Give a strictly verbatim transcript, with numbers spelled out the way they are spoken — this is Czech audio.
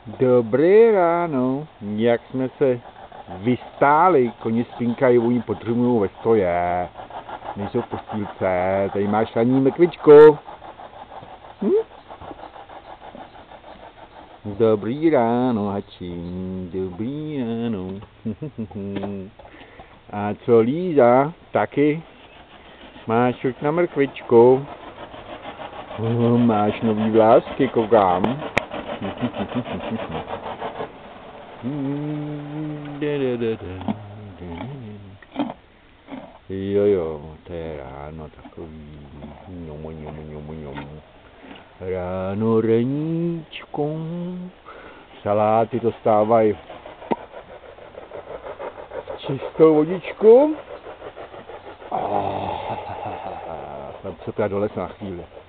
Dobré ráno, jak jsme se vystáli, koně spinkají, oni potřebují ve stoje, nejsou v postýlce, tady máš raní mrkvičku. Hm? Dobrý ráno, hačín, dobrý ráno. A co Líza, taky máš chuť na mrkvičku? Máš nový vlásky, koukám. Jo jo, to je ráno takový ňomu ňomu ňomu ňomu. Ráno reníčko, saláty dostávají čistou vodičku. Jsem se teda do lesa na chvíli.